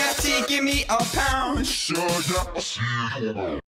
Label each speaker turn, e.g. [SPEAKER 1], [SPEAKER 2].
[SPEAKER 1] have to give me a pound.
[SPEAKER 2] Sure, yeah, I see it.